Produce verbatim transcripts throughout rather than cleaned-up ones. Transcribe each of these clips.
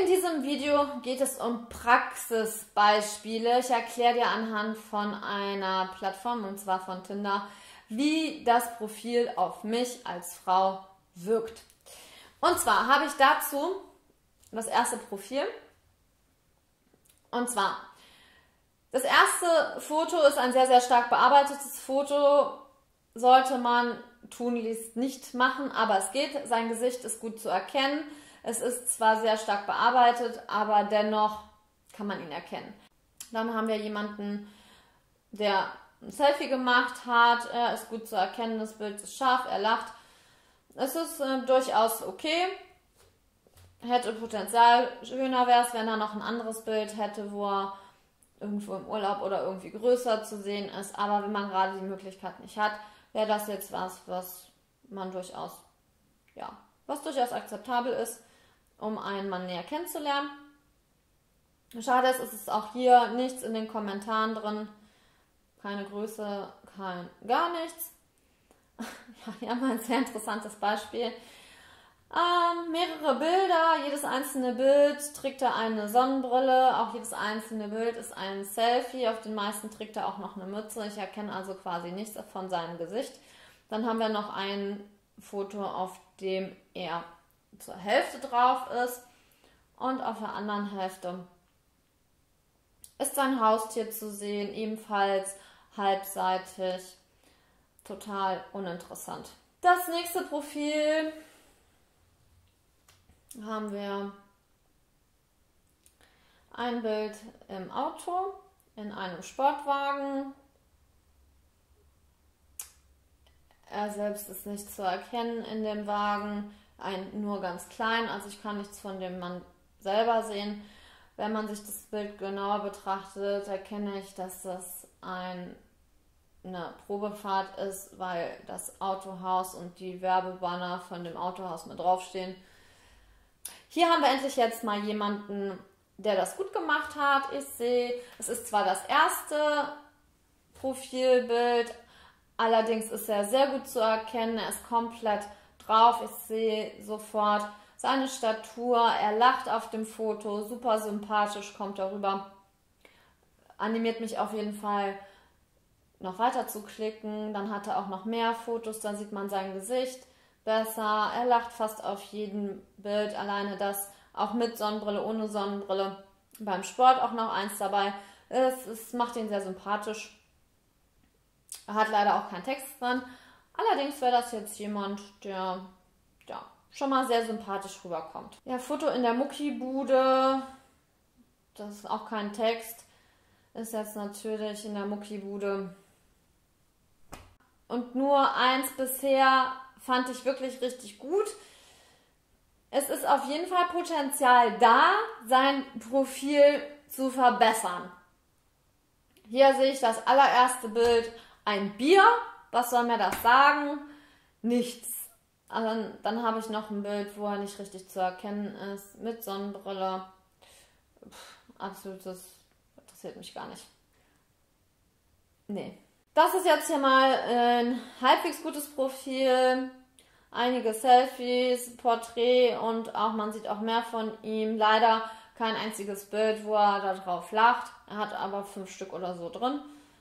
In diesem Video geht es um Praxisbeispiele. Ich erkläre dir anhand von einer Plattform, und zwar von Tinder, wie das Profil auf mich als Frau wirkt. Und zwar habe ich dazu das erste Profil. Und zwar, das erste Foto ist ein sehr, sehr stark bearbeitetes Foto. Sollte man tunlichst nicht machen, aber es geht. Sein Gesicht ist gut zu erkennen. Es ist zwar sehr stark bearbeitet, aber dennoch kann man ihn erkennen. Dann haben wir jemanden, der ein Selfie gemacht hat. Er ist gut zu erkennen, das Bild ist scharf, er lacht. Es ist äh, durchaus okay. Hätte Potenzial. Schöner wäre es, wenn er noch ein anderes Bild hätte, wo er irgendwo im Urlaub oder irgendwie größer zu sehen ist. Aber wenn man gerade die Möglichkeit nicht hat, wäre das jetzt was, was man durchaus, ja, was durchaus akzeptabel ist, um einen Mann näher kennenzulernen. Schade ist, es ist auch hier nichts in den Kommentaren drin. Keine Größe, kein gar nichts. Ja, hier haben wir ein sehr interessantes Beispiel. Ähm, mehrere Bilder, jedes einzelne Bild trägt er eine Sonnenbrille, auch jedes einzelne Bild ist ein Selfie, auf den meisten trägt er auch noch eine Mütze, ich erkenne also quasi nichts von seinem Gesicht. Dann haben wir noch ein Foto, auf dem er zur Hälfte drauf ist und auf der anderen Hälfte ist sein Haustier zu sehen, ebenfalls halbseitig, total uninteressant. Das nächste Profil haben wir ein Bild im Auto, in einem Sportwagen. Er selbst ist nicht zu erkennen in dem Wagen, ein, nur ganz klein, also ich kann nichts von dem Mann selber sehen. Wenn man sich das Bild genauer betrachtet, erkenne ich, dass das ein, eine Probefahrt ist, weil das Autohaus und die Werbebanner von dem Autohaus mit draufstehen. Hier haben wir endlich jetzt mal jemanden, der das gut gemacht hat. Ich sehe, es ist zwar das erste Profilbild, allerdings ist er sehr gut zu erkennen, er ist komplett drauf. Ich sehe sofort seine Statur, er lacht auf dem Foto, super sympathisch, kommt darüber. Animiert mich auf jeden Fall noch weiter zu klicken. Dann hat er auch noch mehr Fotos, dann sieht man sein Gesicht besser. Er lacht fast auf jedem Bild, alleine das, auch mit Sonnenbrille, ohne Sonnenbrille. Beim Sport auch noch eins dabei. Es, es macht ihn sehr sympathisch. Er hat leider auch keinen Text dran. Allerdings wäre das jetzt jemand, der ja, schon mal sehr sympathisch rüberkommt. Ja, Foto in der Muckibude. Das ist auch kein Text. Ist jetzt natürlich in der Muckibude. Und nur eins bisher fand ich wirklich richtig gut. Es ist auf jeden Fall Potenzial da, sein Profil zu verbessern. Hier sehe ich das allererste Bild, ein Bier. Was soll mir das sagen? Nichts. Also dann habe ich noch ein Bild, wo er nicht richtig zu erkennen ist, mit Sonnenbrille. Pff, absolutes, interessiert mich gar nicht. Nee. Das ist jetzt hier mal ein halbwegs gutes Profil. Einige Selfies, Porträt und auch man sieht auch mehr von ihm. Leider kein einziges Bild, wo er da drauf lacht. Er hat aber fünf Stück oder so drin.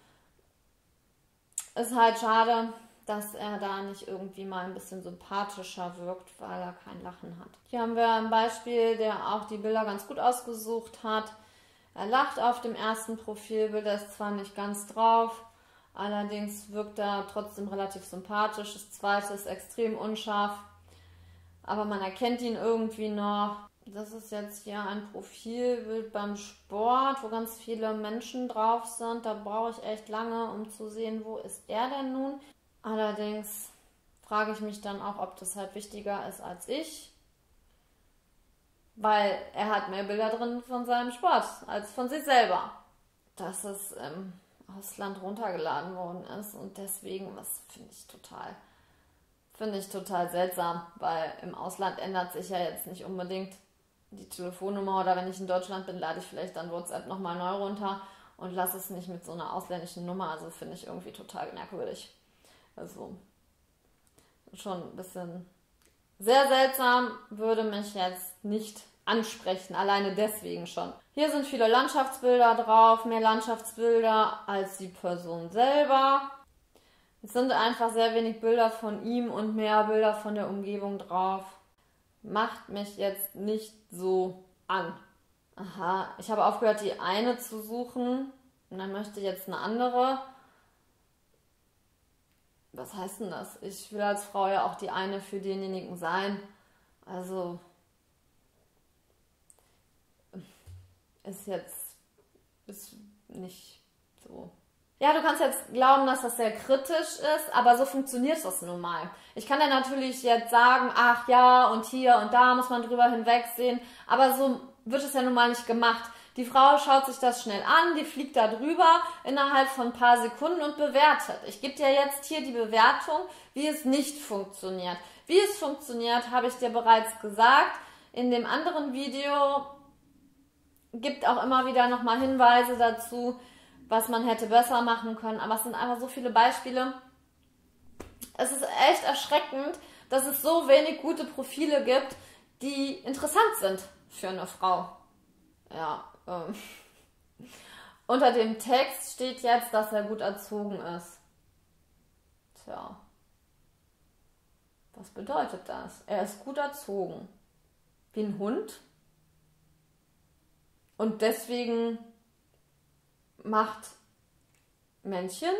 Ist halt schade, dass er da nicht irgendwie mal ein bisschen sympathischer wirkt, weil er kein Lachen hat. Hier haben wir ein Beispiel, der auch die Bilder ganz gut ausgesucht hat. Er lacht auf dem ersten Profilbild, er ist zwar nicht ganz drauf, allerdings wirkt er trotzdem relativ sympathisch. Das zweite ist extrem unscharf, aber man erkennt ihn irgendwie noch. Das ist jetzt hier ein Profilbild beim Sport, wo ganz viele Menschen drauf sind. Da brauche ich echt lange, um zu sehen, wo ist er denn nun. Allerdings frage ich mich dann auch, ob das halt wichtiger ist als ich. Weil er hat mehr Bilder drin von seinem Sport als von sich selber. Dass es im Ausland runtergeladen worden ist und deswegen, was finde ich total, finde ich total seltsam, weil im Ausland ändert sich ja jetzt nicht unbedingt die Telefonnummer oder wenn ich in Deutschland bin, lade ich vielleicht dann WhatsApp nochmal neu runter und lasse es nicht mit so einer ausländischen Nummer, also finde ich irgendwie total merkwürdig. Also schon ein bisschen sehr seltsam, würde mich jetzt nicht ansprechen, alleine deswegen schon. Hier sind viele Landschaftsbilder drauf, mehr Landschaftsbilder als die Person selber. Es sind einfach sehr wenig Bilder von ihm und mehr Bilder von der Umgebung drauf. Macht mich jetzt nicht so an. Aha, ich habe aufgehört, die eine zu suchen und dann möchte ich jetzt eine andere. Was heißt denn das? Ich will als Frau ja auch die eine für denjenigen sein. Also ist jetzt ist nicht so. Ja, du kannst jetzt glauben, dass das sehr kritisch ist, aber so funktioniert das nun mal. Ich kann ja natürlich jetzt sagen, ach ja, und hier und da muss man drüber hinwegsehen, aber so wird es ja nun mal nicht gemacht. Die Frau schaut sich das schnell an, die fliegt da drüber innerhalb von ein paar Sekunden und bewertet. Ich gebe dir jetzt hier die Bewertung, wie es nicht funktioniert. Wie es funktioniert, habe ich dir bereits gesagt. In dem anderen Video gibt auch immer wieder nochmal Hinweise dazu, was man hätte besser machen können. Aber es sind einfach so viele Beispiele. Es ist echt erschreckend, dass es so wenig gute Profile gibt, die interessant sind für eine Frau. Ja, ähm. Unter dem Text steht jetzt, dass er gut erzogen ist. Tja. Was bedeutet das? Er ist gut erzogen. Wie ein Hund. Und deswegen macht Männchen.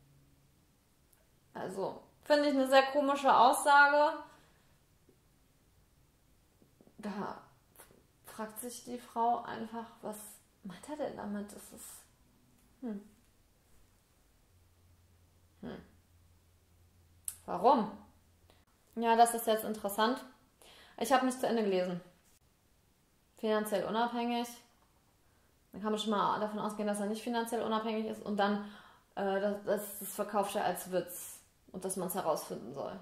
Also, finde ich eine sehr komische Aussage. Da fragt sich die Frau einfach, was meint er denn damit? Das ist. Hm. Hm. Warum? Ja, das ist jetzt interessant. Ich habe nicht zu Ende gelesen. Finanziell unabhängig. Dann kann man schon mal davon ausgehen, dass er nicht finanziell unabhängig ist und dann, äh, das, das, das verkauft er als Witz und dass man es herausfinden soll.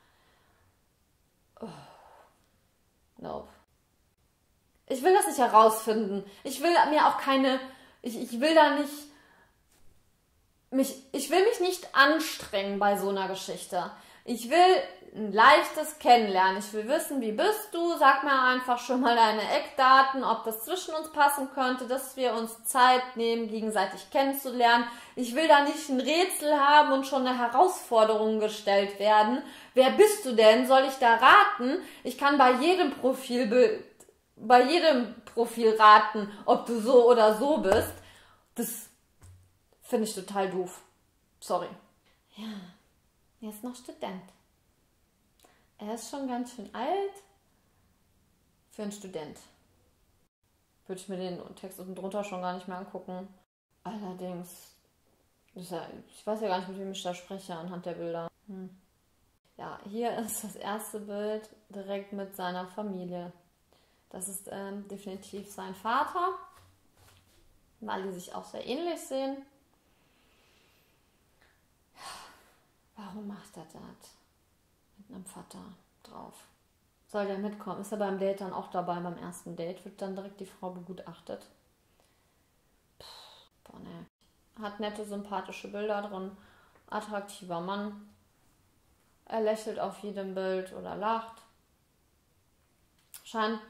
Oh. Nope. Ich will das nicht herausfinden. Ich will mir auch keine, ich, ich will da nicht, mich, ich will mich nicht anstrengen bei so einer Geschichte. Ich will ein leichtes Kennenlernen. Ich will wissen, wie bist du? Sag mir einfach schon mal deine Eckdaten, ob das zwischen uns passen könnte, dass wir uns Zeit nehmen, gegenseitig kennenzulernen. Ich will da nicht ein Rätsel haben und schon eine Herausforderung gestellt werden. Wer bist du denn? Soll ich da raten? Ich kann bei jedem Profil, bei jedem Profil raten, ob du so oder so bist. Das finde ich total doof. Sorry. Ja. Er ist noch Student. Er ist schon ganz schön alt für einen Student. Würde ich mir den Text unten drunter schon gar nicht mehr angucken. Allerdings, ja, ich weiß ja gar nicht, mit wem ich da spreche anhand der Bilder. Hm. Ja, hier ist das erste Bild direkt mit seiner Familie. Das ist ähm, definitiv sein Vater, weil die sich auch sehr ähnlich sehen. Warum macht er das? Mit einem Vater drauf. Soll der mitkommen? Ist er beim Date dann auch dabei, beim ersten Date? Wird dann direkt die Frau begutachtet? Puh, boah, ne. Hat nette, sympathische Bilder drin. Attraktiver Mann. Er lächelt auf jedem Bild oder lacht. Scheint,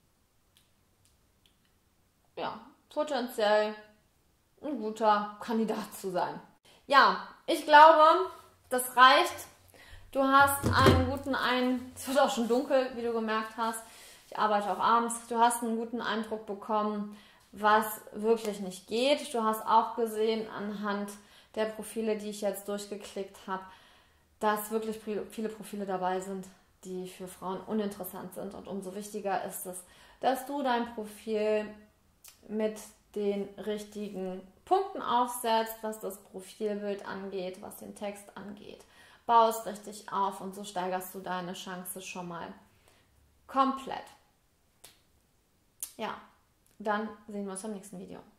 ja, potenziell ein guter Kandidat zu sein. Ja, ich glaube, das reicht. Du hast einen guten Eindruck, es wird auch schon dunkel, wie du gemerkt hast. Ich arbeite auch abends. Du hast einen guten Eindruck bekommen, was wirklich nicht geht. Du hast auch gesehen anhand der Profile, die ich jetzt durchgeklickt habe, dass wirklich viele Profile dabei sind, die für Frauen uninteressant sind. Und umso wichtiger ist es, dass du dein Profil mit den richtigen Punkten aufsetzt, was das Profilbild angeht, was den Text angeht. Baust richtig auf und so steigerst du deine Chance schon mal komplett. Ja, dann sehen wir uns im nächsten Video.